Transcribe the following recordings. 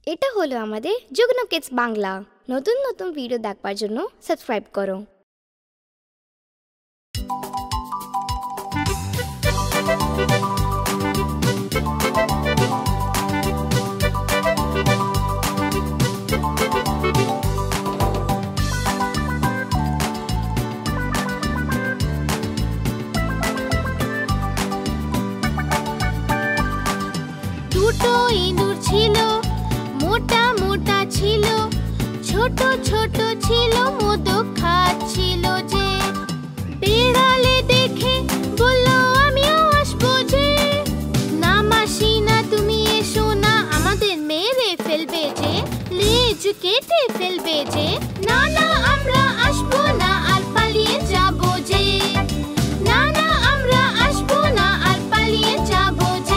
এটা হলো আমাদের যুগ্ন কিডস বাংলা। নতুন নতুন ভিডিও দেখবার জন্য সাবস্ক্রাইব করো। দুটো ইঁদুর ছিল, মোটা মোটা ছিল, ছোট ছোট ছিল, মোদক খাচ্ছিল যে। বেড়ালে দেখে বলল আমিও আসবো যে। না মাসি না তুমি এসো না, আমাদের মেরে ফেলবে যে, লেজ কেটে ফেলবে যে। না না আমরা আসবো না, আর পালিয়ে যাবো যে। না না আমরা আসবো না, আর পালিয়ে যাবো যে।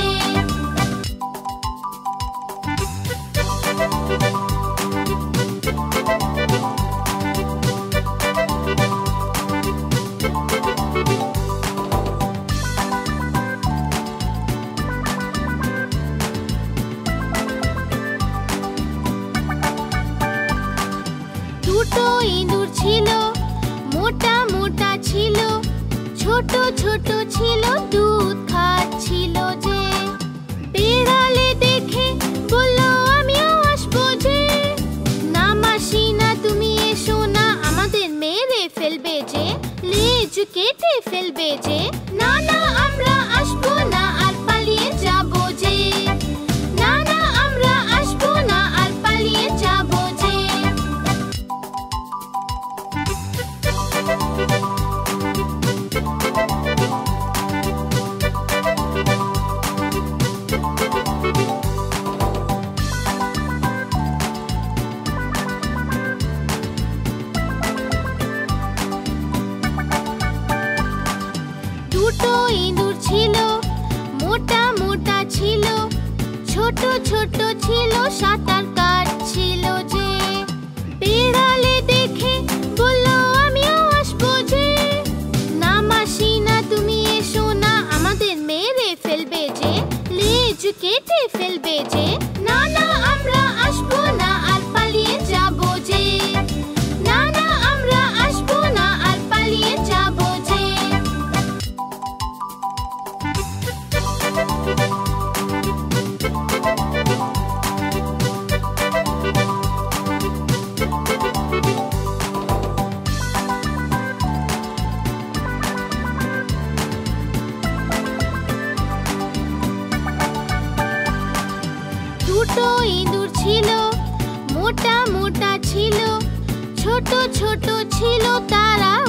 দুটো ইঁদুর ছিল, মোটা মোটা ছিল, ছোট ছোট ছিল, দুধ খাচ্ছিল যে। বেড়ালে দেখে বলল আমিও আসবো যে। না মাসি না তুমি এসো না, আমাদের মেরে ফেলবে যে, লেজ কেটে ফেলবে যে। না না আমরা আসবো না, আর পালিয়ে যাবো যে। না না আমরা আসবো না, আর পালিয়ে যাবো যে। দুটো ইঁদুর ছিল, মোটা মোটা ছিল, ছোট ছোট ছিল, সাঁতার কাটছিল যে। বেড়ালে দেখে বলল আমিও আসবো যে। না মাসি না তুমি এসো না, আমাদের মেরে ফেলবে যে, লেজ কেটে ফেলবে যে। না না আমরা আসবো না, আর পালিয়ে যাবো যে। না না আমরা আসবো না, আর পালিয়ে যাবো যে। দুটো ইঁদুর ছিল, মোটা মোটা ছিল, ছোট ছোট ছিল, তারা